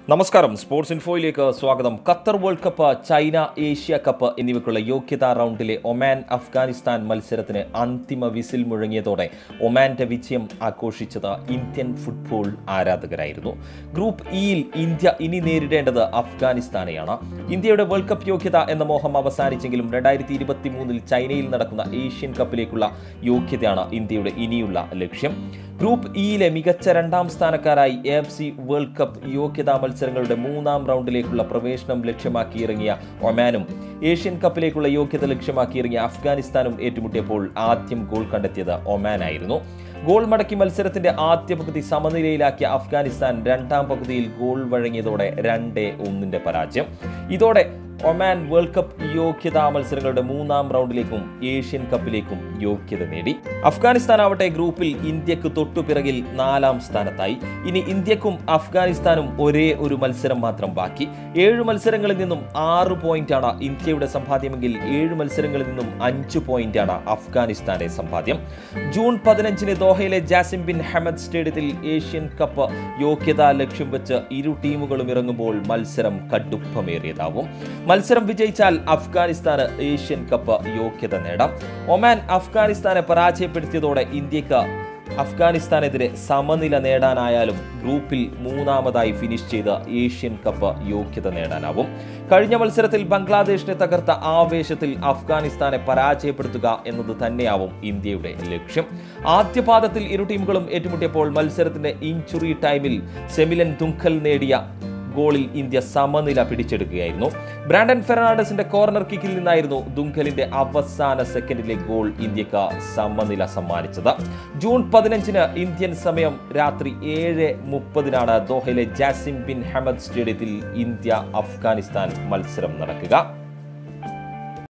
നമസ്കാരം, സ്പോർട്സ് ഇൻഫോയിലേക്ക് സ്വാഗതം. Qatar world cup, China Asia cup എന്നിവയ്ക്കുള്ള യോഗ്യതാ റൗണ്ടിലെ ഒമാൻ അഫ്ഗാനിസ്ഥാൻ മത്സരത്തിന് അന്തിമ വിസിൽ മുഴങ്ങിയതോടെ ഒമാന്റെ വിജയം ആഘോഷിച്ചത് ഇന്ത്യൻ ഫുട്ബോൾ ആരാധകരായിരുന്നു. ഗ്രൂപ്പ് ഇയിൽ ഇന്ത്യ ഇനി നേരിടേണ്ടത് അഫ്ഗാനിസ്ഥാനെയാണ്. ഇന്ത്യയുടെ വേൾഡ് കപ്പ് യോഗ്യത എന്ന മോഹം അവസാനിച്ചെങ്കിലും 2023 ചൈനയിൽ നടക്കുന്ന ഏഷ്യൻ കപ്പിലേക്കുള്ള യോഗ്യതയാണ് ഇന്ത്യയുടെ ഇനിയുള്ള ലക്ഷ്യം. ഗ്രൂപ്പ് ഇയിലെ മികച്ച രണ്ടാം സ്ഥാനക്കാരായി AFC വേൾഡ് കപ്പ് യോഗ്യതാ മത്സരങ്ങളുടെ മൂന്നാം റൗണ്ടിലേക്കുള്ള പ്രവേശനം ലക്ഷ്യമാക്കിയിറങ്ങിയ ഒമാനും ഏഷ്യൻ കപ്പിലേക്കുള്ള യോഗ്യത ലക്ഷ്യമാക്കിയിറങ്ങിയ അഫ്ഗാനിസ്ഥാനും ഏറ്റുമുട്ടിയപ്പോൾ ആദ്യം ഗോൾ കണ്ടെത്തിയത് ഒമാനായിരുന്നു. ഗോൾ മടക്കി മത്സരത്തിന്റെ ആദ്യ പകുതി സമനിലയിലാക്കിയ അഫ്ഗാനിസ്ഥാൻ രണ്ടാം പകുതിയിൽ ഗോൾ വഴങ്ങിയതോടെ 2-1 പരാജയം. ഇതോടെ ഒമാൻ വേൾഡ് കപ്പ് യോഗ്യതാ മത്സരങ്ങളുടെ മൂന്നാം റൗണ്ടിലേക്കും ഏഷ്യൻ കപ്പിലേക്കും യോഗ്യത നേടി. അഫ്ഗാനിസ്ഥാൻ ആവട്ടെ ഗ്രൂപ്പിൽ ഇന്ത്യക്ക് തൊട്ടുപിറകിൽ 4-ാം സ്ഥാനത്തായി. ഇനി ഇന്ത്യക്കും അഫ്ഗാനിസ്ഥാനും ഒരേ ഒരു മത്സരം മാത്രം ബാക്കി. 7 മത്സരങ്ങളിൽ നിന്നും 6 പോയിന്റാണ് ഇന്ത്യയുടെ സമ്പാദ്യമെങ്കിൽ 7 മത്സരങ്ങളിൽ നിന്നും 5 പോയിന്റാണ് അഫ്ഗാനിസ്ഥാന്റെ സമ്പാദ്യം. ജൂൺ 15 ദോഹയിലെ ജാസിം ബിൻ ഹമദ് സ്റ്റേഡിയത്തിൽ ഏഷ്യൻ കപ്പ് യോഗ്യതാ ലക്ഷ്യം വെച്ച് ഇരു ടീമുകളും ഇറങ്ങുമ്പോൾ മത്സരം കടുപ്പമേറിയതാവും. മത്സരം വിജയിച്ചാൽ അഫ്ഗാനിസ്ഥാന് ഏഷ്യൻ കപ്പ് യോഗ്യത നേടാം. ഒമാൻ അഫ്ഗാനിസ്ഥാനെ പരാജയപ്പെടുത്തിയതോടെ ഇന്ത്യക്ക് അഫ്ഗാനിസ്ഥാനെതിരെ സമനില നേടാനായാലും ഗ്രൂപ്പിൽ 3-ാമതായി ഫിനിഷ് ചെയ്ത് ഏഷ്യൻ കപ്പ് യോഗ്യത നേടാനാവും. കഴിഞ്ഞ മത്സരത്തിൽ ബംഗ്ലാദേശിനെ തകർത്ത ആവേശത്തിൽ അഫ്ഗാനിസ്ഥാനെ പരാജയപ്പെടുത്തുക എന്നത് തന്നെയാവും ഇന്ത്യയുടെ ലക്ഷ്യം. ആദ്യപാദത്തിൽ ഇരു ടീമുകളും ഏറ്റുമുട്ടിയപ്പോൾ മത്സരത്തിന്റെ ഇഞ്ചുറി ടൈമിൽ സെമിലൻ ദുങ്കൽ നേടിയ ഗോളിൽ ഇന്ത്യ സമനില പിടിച്ചെടുക്കുകയായിരുന്നു. ബ്രാൻഡൻ ഫെർണാണ്ടസിന്റെ കോർണർ കിക്കിൽ നിന്നായിരുന്നു ദുങ്കലിന്റെ അവസാന സെക്കൻഡിലെ ഗോൾ ഇന്ത്യക്ക് സമനില സമ്മാനിച്ചത്. ജൂൺ 15 ഇന്ത്യൻ സമയം രാത്രി 7:30 ദോഹയിലെ ജാസിം ബിൻ ഹമദ് സ്റ്റേഡിയത്തിൽ ഇന്ത്യ അഫ്ഗാനിസ്ഥാൻ മത്സരം നടക്കുക.